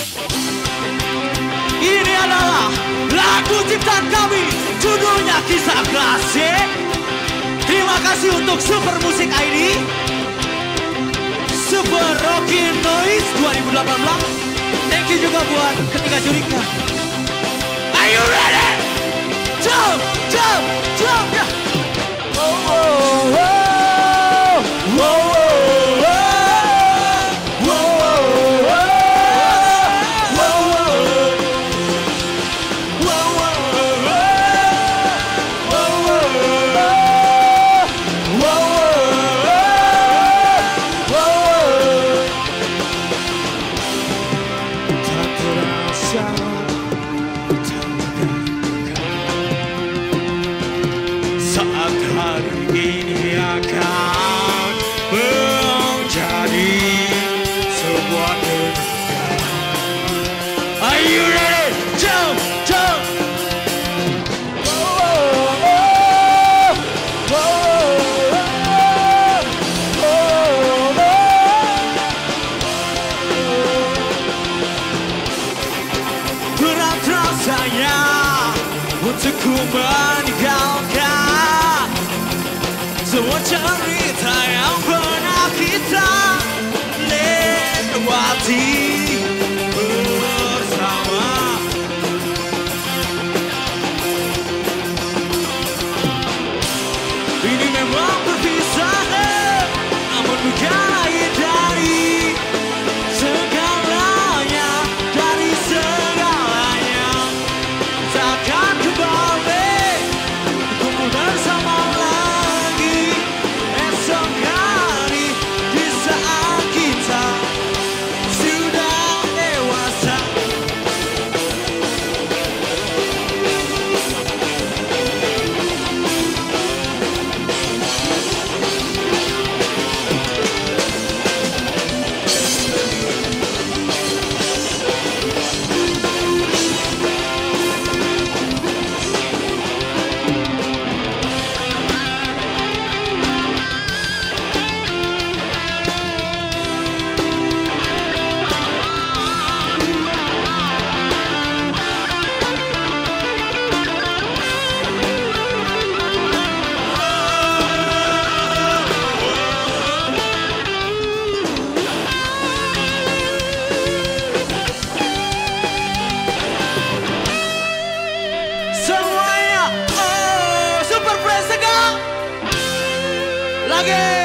Ini adalah lagu ciptaan kami, judulnya Kisah Klasik. Terima kasih untuk Super Musik ID, Super Rockin' Noise 2018. Thank you juga buat Ketika Jurika. Are you ready? Jump, jump, jump, ya. Oh, oh, oh, oh, oh. Saat hari ini akan menjadi sebuah dunia. Are you ready? Jump, jump. Berat rasanya untuk ku meninggalkan semua cerita yang pernah kita lewati bersama. Ini memang berpisah, namun bukan dari segalanya, dari segalanya. Takkan kembali kumpul bersama lagi esok hari di saat kita sudah dewasa. Semuanya, oh, Super Fresh Segang lagi.